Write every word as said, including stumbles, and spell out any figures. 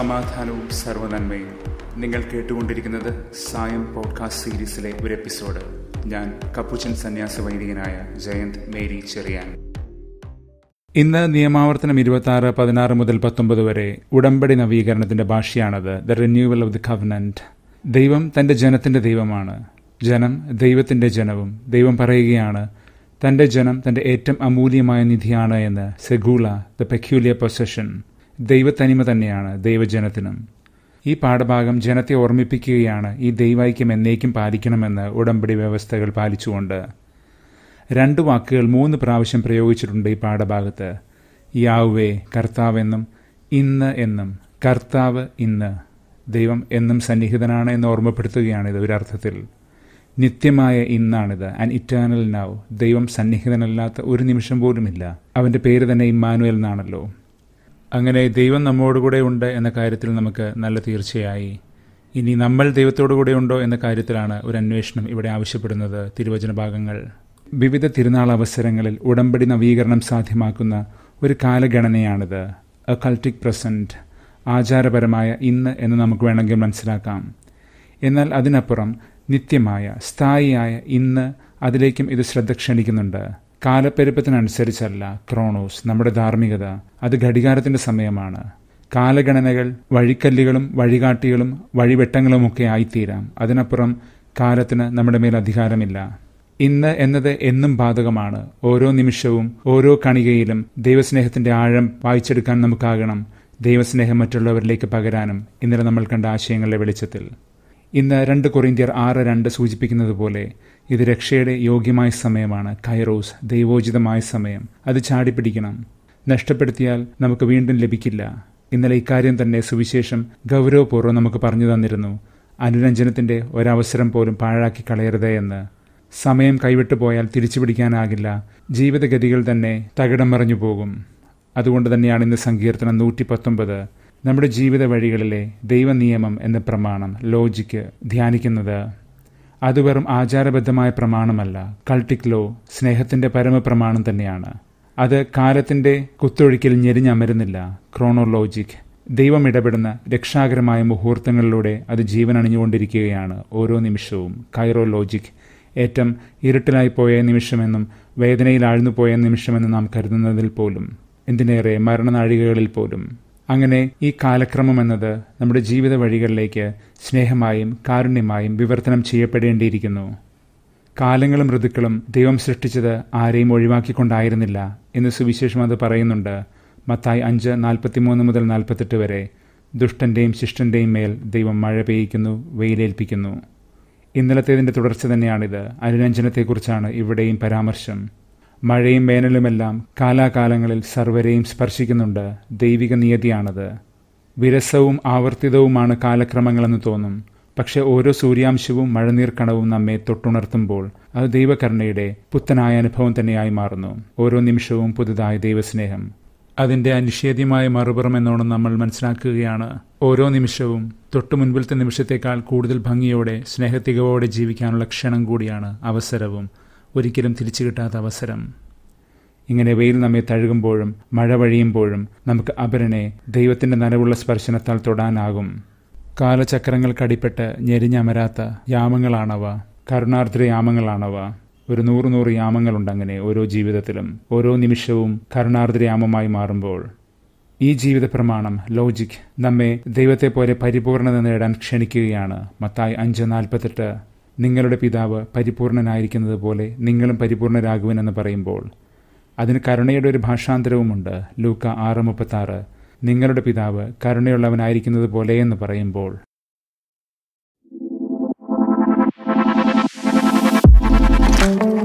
സമാധാനവും സർവ്വനന്മയും. നിങ്ങൾ കേട്ടുകൊണ്ടിരിക്കുന്നത് സായം പോഡ്കാസ്റ്റ് സീരീസിലെ ഒരു എപ്പിസോഡ്. ഞാൻ കപ്പുച്ചൻ സന്യാസ വൈദികനായ ജയന്ത് മേരി ചെറിയാൻ. ഇന്ന് നിയമാവർത്തനം ഇരുപത്തി ആറ് പതിനാറ് മുതൽ പത്തൊമ്പത് വരെ ഉടമ്പടി നവീകരണത്തിന്റെ ഭാഷയാണത്. The renewal of the covenant. ദൈവം തന്റെ ജനത്തിന്റെ ദൈവമാണ്. ജനം ദൈവത്തിന്റെ ജനവും. ദൈവം പറയുകയാണ്, തന്റെ ജനം തന്റെ ഏറ്റവും അമൂല്യമായ നിധിയാണ് എന്ന്. സെഗൂള, ദ പെക്യൂലിയർ പൊസഷൻ. ദൈവത്തനിമ തന്നെയാണ് ദൈവജനത്തിനും. ഈ പാഠഭാഗം ജനത്തെ ഓർമ്മിപ്പിക്കുകയാണ് ഈ ദൈവൈക്യം എന്നേക്കും പാലിക്കണമെന്ന് ഉടമ്പടി വ്യവസ്ഥകൾ പാലിച്ചുകൊണ്ട്. രണ്ട് വാക്കുകൾ മൂന്ന് പ്രാവശ്യം പ്രയോഗിച്ചിട്ടുണ്ട് ഈ പാഠഭാഗത്ത്. യാഹ്വേ കർത്താവെന്നും ഇന്ന് എന്നും. കർത്താവ് ഇന്ന്. ദൈവം എന്നും സന്നിഹിതനാണ് എന്ന് ഓർമ്മപ്പെടുത്തുകയാണിത് ഒരർത്ഥത്തിൽ. നിത്യമായ ഇന്നാണിത്, ആൻ ഇറ്റേണൽ നൗ. ദൈവം സന്നിഹിതനല്ലാത്ത ഒരു നിമിഷം പോലുമില്ല. അവൻ്റെ പേര് തന്നെ ഇമ്മാനുവേൽ എന്നാണല്ലോ. അങ്ങനെ ദൈവം നമ്മോടുകൂടെ ഉണ്ട് എന്ന കാര്യത്തിൽ നമുക്ക് നല്ല തീർച്ചയായി. ഇനി നമ്മൾ ദൈവത്തോടു കൂടെ ഉണ്ടോ എന്ന കാര്യത്തിലാണ് ഒരു അന്വേഷണം ഇവിടെ ആവശ്യപ്പെടുന്നത് തിരുവചന ഭാഗങ്ങൾ. വിവിധ തിരുനാൾ അവസരങ്ങളിൽ ഉടമ്പടി നവീകരണം സാധ്യമാക്കുന്ന ഒരു കാലഗണനയാണിത്. എ കൾട്ടിക് പ്രസന്റ്, ആചാരപരമായ ഇന്ന് എന്ന് നമുക്ക് വേണമെങ്കിൽ മനസ്സിലാക്കാം. എന്നാൽ അതിനപ്പുറം നിത്യമായ സ്ഥായിയായ ഇന്ന്, അതിലേക്കും ഇത് ശ്രദ്ധ ക്ഷണിക്കുന്നുണ്ട്. കാലപ്പെരുപ്പത്തിനനുസരിച്ചല്ല ക്രോണോസ്, നമ്മുടെ ധാർമ്മികത. അത് ഘടികാരത്തിന്റെ സമയമാണ്. കാലഗണനകൾ വഴിക്കല്ലുകളും വഴികാട്ടികളും വഴിവെട്ടങ്ങളുമൊക്കെ ആയിത്തീരാം. അതിനപ്പുറം കാലത്തിന് നമ്മുടെ മേൽ അധികാരമില്ല. ഇന്ന് എന്നത് എന്നും ബാധകമാണ്. ഓരോ നിമിഷവും ഓരോ കണികയിലും ദൈവസ്നേഹത്തിന്റെ ആഴം വായിച്ചെടുക്കാൻ നമുക്കാകണം. ദൈവസ്നേഹം മറ്റുള്ളവരിലേക്ക് പകരാനും ഇന്നലെ നമ്മൾ കണ്ട ആശയങ്ങളുടെ വെളിച്ചത്തിൽ. ഇന്ന് രണ്ട് കൊറിന്ത്യർ ആറ് രണ്ട് സൂചിപ്പിക്കുന്നത് പോലെ ഇത് രക്ഷയുടെ യോഗ്യമായ സമയമാണ്. കൈറോസ്, ദൈവോചിതമായ സമയം. അത് ചാടിപ്പിടിക്കണം. നഷ്ടപ്പെടുത്തിയാൽ നമുക്ക് വീണ്ടും ലഭിക്കില്ല. ഇന്നലെ ഇക്കാര്യം തന്നെ സുവിശേഷം ഗൗരവപൂർവ്വം നമുക്ക് പറഞ്ഞു തന്നിരുന്നു. അനുരഞ്ജനത്തിന്റെ ഒരവസരം പോലും പാഴാക്കി കളയരുതേ എന്ന്. സമയം കൈവിട്ടു പോയാൽ തിരിച്ചു പിടിക്കാനാകില്ല. ജീവിതഗതികൾ തന്നെ തകിടം മറിഞ്ഞു പോകും. അതുകൊണ്ട് തന്നെയാണ് ഇന്ന് സങ്കീർത്തനം നൂറ്റി പത്തൊമ്പത് നമ്മുടെ ജീവിത വഴികളിലെ ദൈവനിയമം എന്ന പ്രമാണം, ലോജിക്ക് ധ്യാനിക്കുന്നത്. അത് വെറും ആചാരബദ്ധമായ പ്രമാണമല്ല. കൾട്ടിക് ലോ സ്നേഹത്തിന്റെ പരമപ്രമാണം തന്നെയാണ്. അത് കാലത്തിന്റെ കുത്തൊഴുക്കിൽ ഞെരിഞ്ഞമരുന്നില്ല. ക്രോണോലോജിക്, ദൈവം ഇടപെടുന്ന രക്ഷാകരമായ മുഹൂർത്തങ്ങളിലൂടെ അത് ജീവൻ അണിഞ്ഞുകൊണ്ടിരിക്കുകയാണ് ഓരോ നിമിഷവും. കൈറോലോജിക്, ഏറ്റവും ഇരുട്ടിലായിപ്പോയ നിമിഷമെന്നും വേദനയിൽ ആഴ്ന്നുപോയ നിമിഷമെന്നും നാം കരുതുന്നതിൽ പോലും, എന്തിനേറെ മരണനാഴികകളിൽ പോലും. അങ്ങനെ ഈ കാലക്രമം എന്നത് നമ്മുടെ ജീവിത വഴികളിലേക്ക് സ്നേഹമായും കാരുണ്യമായും വിവർത്തനം ചെയ്യപ്പെടേണ്ടിയിരിക്കുന്നു. കാലങ്ങളും ഋതുക്കളും ദൈവം സൃഷ്ടിച്ചത് ആരെയും ഒഴിവാക്കിക്കൊണ്ടായിരുന്നില്ല എന്ന് സുവിശേഷം അത് പറയുന്നുണ്ട്. മത്തായി അഞ്ച് നാൽപ്പത്തിമൂന്ന് മുതൽ നാൽപ്പത്തെട്ട് വരെ. ദുഷ്ടന്റെയും ശിഷ്ടന്റെയും മേൽ ദൈവം മഴ പെയ്യിക്കുന്നു, വെയിലേൽപ്പിക്കുന്നു. ഇന്നലത്തേതിൻ്റെ തുടർച്ച തന്നെയാണിത്. അനുരഞ്ജനത്തെക്കുറിച്ചാണ് ഇവിടെയും പരാമർശം. മഴയും വേനലുമെല്ലാം കാലാകാലങ്ങളിൽ സർവരെയും സ്പർശിക്കുന്നുണ്ട്. ദൈവിക നിയതിയാണത്. വിരസവും ആവർത്തിതവുമാണ് കാലക്രമങ്ങളെന്ന് തോന്നും. പക്ഷെ ഓരോ സൂര്യാംശവും മഴനീർക്കണവും നമ്മെ തൊട്ടുണർത്തുമ്പോൾ അത് ദൈവകരുണയുടെ പുത്തനായ അനുഭവം തന്നെയായി മാറുന്നു. ഓരോ നിമിഷവും പുതുതായ ദൈവസ്നേഹം. അതിൻ്റെ അനിഷേധ്യമായ മറുപുറം എന്നോണം നമ്മൾ മനസ്സിലാക്കുകയാണ്. ഓരോ നിമിഷവും തൊട്ടു മുൻപിലത്തെ നിമിഷത്തേക്കാൾ കൂടുതൽ ഭംഗിയോടെ സ്നേഹത്തികവോടെ ജീവിക്കാനുള്ള ക്ഷണം കൂടിയാണ്, അവസരവും. ഒരിക്കലും തിരിച്ചു കിട്ടാത്ത അവസരം. ഇങ്ങനെ വെയിൽ നമ്മെ തഴുകുമ്പോഴും മഴ വഴിയുമ്പോഴും നമുക്ക് അപരനെ ദൈവത്തിന്റെ നനവുള്ള സ്പർശനത്താൽ തൊടാനാകും. കാലചക്രങ്ങൾക്കടിപ്പെട്ട് ഞെരിഞ്ഞമരാത്ത യാമങ്ങളാണവ. കരുണാർദ്ര യാമങ്ങളാണവ. ഒരു നൂറ് നൂറ് യാമങ്ങളുണ്ട് അങ്ങനെ ഓരോ ജീവിതത്തിലും. ഓരോ നിമിഷവും കരുണാർദ്ര യാമമായി മാറുമ്പോൾ ഈ ജീവിത പ്രമാണം, ലോജിക്, നമ്മെ ദൈവത്തെ പോലെ പരിപൂർണത നേടാൻ ക്ഷണിക്കുകയാണ്. മത്തായി അഞ്ച് നാൽപ്പത്തെട്ട്. നിങ്ങളുടെ പിതാവ് പരിപൂർണനായിരിക്കുന്നത് പോലെ നിങ്ങളും പരിപൂർണരാകുവനെന്ന് പറയുമ്പോൾ അതിന് കരുണയുടെ ഒരു ഭാഷാന്തരവുമുണ്ട്. ലൂക്ക ആറ് മുപ്പത്താറ്. നിങ്ങളുടെ പിതാവ് കരുണയുള്ളവനായിരിക്കുന്നത് പോലെ എന്ന് പറയുമ്പോൾ Thank you.